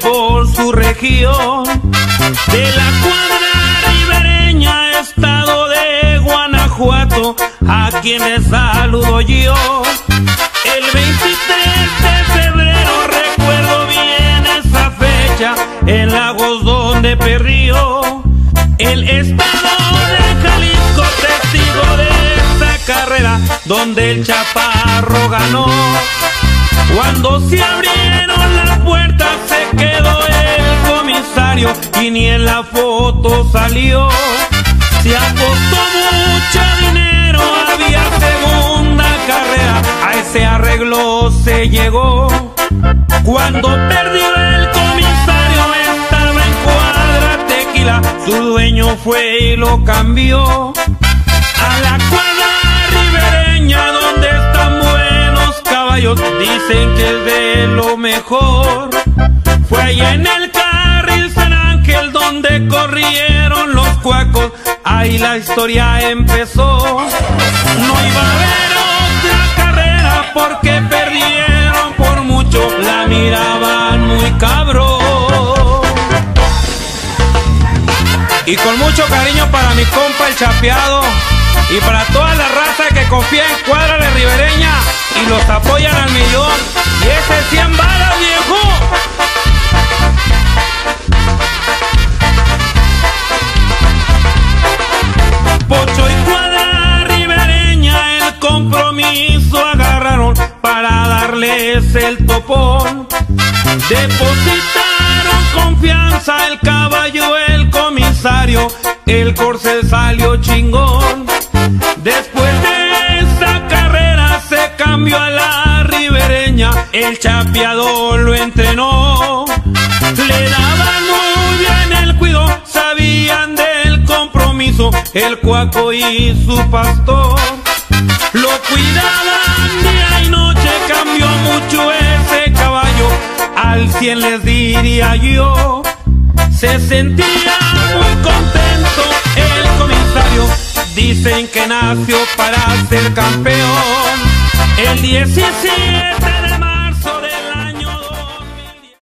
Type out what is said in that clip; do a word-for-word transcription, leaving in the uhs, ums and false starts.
por su región, de la cuadra ribereña, estado de Guanajuato, a quien le saludo yo. El veintitrés de febrero recuerdo bien esa fecha, en Lagos donde perdió el estado de Jalisco, testigo de esta carrera donde el Chaparro ganó. Cuando se abrieron las puertas se quedó el comisario y ni en la foto salió. Se apostó mucho dinero, había segunda carrera, a ese arreglo se llegó. Cuando perdió el comisario estaba en cuadra Tequila, su dueño fue y lo cambió a la cuadra ribereña donde están buenos caballos, dicen que es de lo mejor. Fue allá en el carril San Ángel donde corrieron los cuacos, ahí la historia empezó. No iba a haber otra carrera porque perdieron por mucho, la miraban muy cabrón. Y con mucho cariño para mi compa el Chapeado y para toda la raza que confía en Cuadra de Ribereña y los apoyan al millón. Y ese cien balas, viejo. Pocho y Cuadra Ribereña el compromiso agarraron para darles el topón. Depositaron confianza, el caballo, el comisario, el corcel salió chingón. Después de esa carrera se cambió a la ribereña, el Chapeado lo entrenó. Le daban muy bien el cuido, sabían del compromiso, el cuaco y su pastor. Lo cuidaban día y noche, cambió mucho ese caballo, al cien les diría yo. Se sentía muy contento el comisario, dicen que nació para ser campeón. El diecisiete de